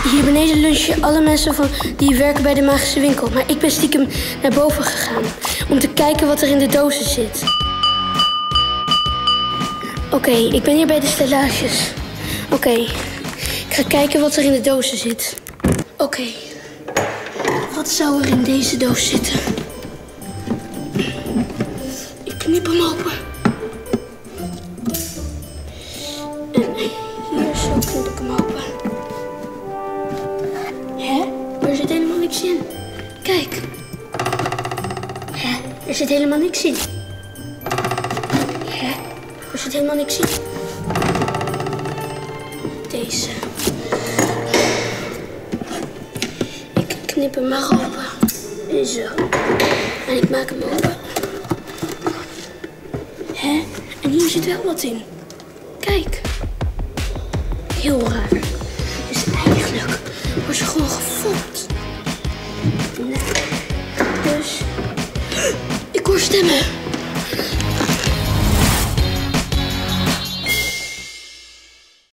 Hier beneden lunchen alle mensen die werken bij de Magische Winkel. Maar ik ben stiekem naar boven gegaan om te kijken wat er in de dozen zit. Oké, ik ben hier bij de stellages. Oké, ik ga kijken wat er in de dozen zit. Oké, wat zou er in deze doos zitten? Ik knip hem open. En hier zo knip ik hem open. Hè? Er zit helemaal niks in. Kijk. Hè? Er zit helemaal niks in. Hè? Er zit helemaal niks in. Deze. Ik knip hem maar open. Zo. En ik maak hem open. Hè? En hier zit wel wat in. Kijk. Heel raar. Dus eigenlijk wordt ze gewoon gefopt. Nee. Dus ik hoor stemmen.